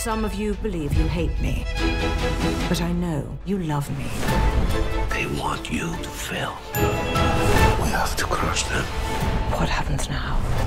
Some of you believe you hate me, but I know you love me. They want you to fail. We have to crush them. What happens now?